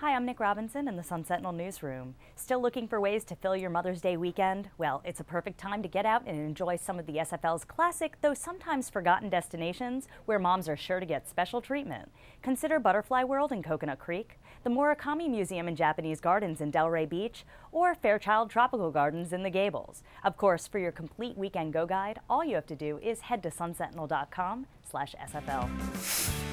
Hi, I'm Nick Robinson in the Sun Sentinel newsroom. Still looking for ways to fill your Mother's Day weekend? Well, it's a perfect time to get out and enjoy some of the SFL's classic, though sometimes forgotten destinations where moms are sure to get special treatment. Consider Butterfly World in Coconut Creek, the Murakami Museum and Japanese Gardens in Delray Beach, or Fairchild Tropical Gardens in the Gables. Of course, for your complete weekend go guide, all you have to do is head to sunsentinel.com/SFL.